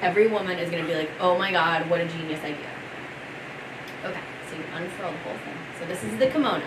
every woman is going to be like, oh my god, what a genius idea. Okay, so you unfurl the whole thing. So this is the kimono.